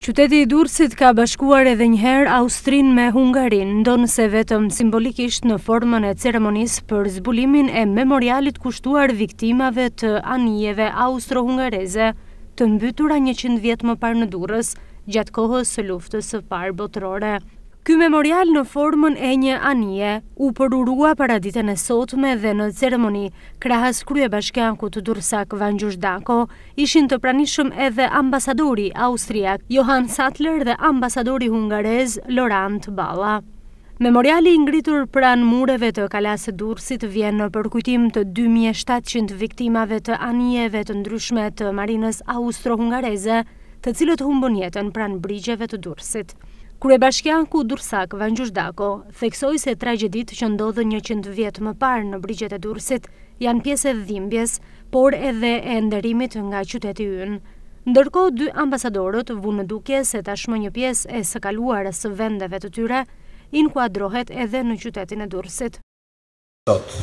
Qyteti i Durrësit ka bashkuar edhe njëherë Austrinë me Hungarinë, ndonëse vetëm simbolikisht në formën e ceremonisë për zbulimin e memorialit kushtuar viktimave të anijeve austro-hungareze, të mbytura 100 vjet më parë në Durrës, gjatë kohës së luftës së parë botërore. Ky memorial në formën e një anije u përurua para ditën e sotme dhe në ceremoni, krahas kryebashkiakut durrësak Vangjush Dako, ishin të pranishëm edhe ambasadori austriak Johan Sattler dhe ambasadori hungarez Laurent Balla. Memoriali i ngritur pranë mureve të Kalas së Durrësit vjen në përkujtim të 2700 viktimave të anijeve të ndryshme të marinës austro-hungareze, të cilët humbën jetën pranë brigjeve të Durrësit. Kryebashkiaku durrësak Vangjush Dako theksoi se tragjeditë që ndodhën 100 vjet më parë në brigjet e Durrësit janë pjesë e dhimbjes, por edhe e nderimit nga qyteti ynë. Ndërkohë, 2 ambasadorët vunë në dukje se tashmë një pjesë e së kaluarës së vendeve të tyre inkuadrohet edhe në qytetin e Durrësit. Sot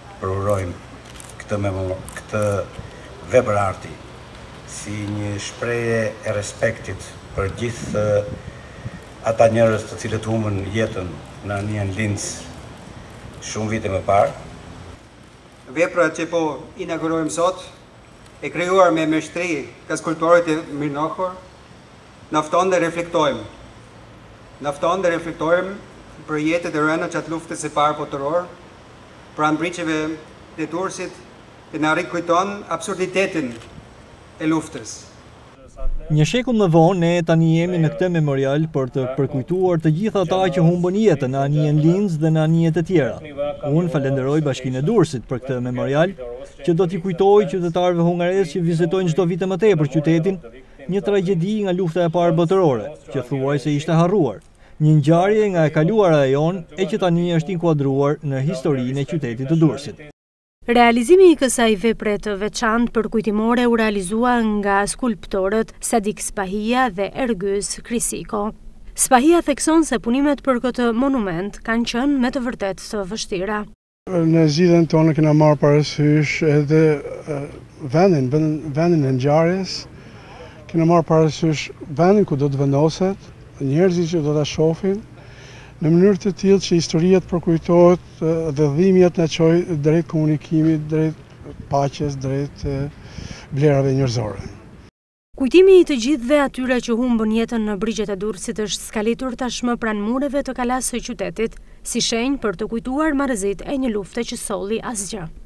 përurojmë këtë vepërarti si një shprehje e respektit për gjithë ata njerëz të cilët humbën jetën në anijen Linz shumë vite më parë. Vepra që po inaugurojmë sot, e krijuar me meshtri nga skulptorët e mirënjohur, nafton dhe reflektojmë. Nafton dhe reflektojmë për jetët e rënë gjatë luftës së parë botërore, pranë brigjeve të Durrësit, dhe na rikujton absurditetin e luftës. Një shekull më vonë, ne tani jemi në këtë memorial për të përkujtuar të gjithë ata që humbën jetën në anijen Linz dhe në anijet e tjera. Unë falenderoj Bashkinë e Durrësit për këtë memorial, që do t'i kujtojë qytetarëve hungarez që vizitojnë çdo vit më tepër qytetin, një tragjedi nga lufta e parë botërore, që thuajse ishte harruar. Një ngjarje nga e kaluara e jon e që tani është inkuadruar në historinë e qytetit të Durrësit. Realizimi i kësaj vepre të veçantë përkujtimore u realizua nga skulptorët Sadik Spahia dhe Ergys Krisiko. Spahia thekson se punimet për këtë monument kanë qenë me të vërtetë të vështira. Në zgjidhjen tonë kena marrë parasysh edhe vendin e ngjarjes, kena marrë parasysh vendin ku do të vendoset, njerëzit që do ta shohin, në mënyrë të tillë që historia të përkujtohet dhe dhimbjet na çojë drejt komunikimit, drejt paqes, drejt vlerave njerëzore. Kujtimi i të gjithëve atyre që humbën jetën në brigjet e Durrësit është skalitur tashmë pranë mureve të Kalas së qytetit, si shenjë për të kujtuar marrëzit e një lufte që solli asgjë.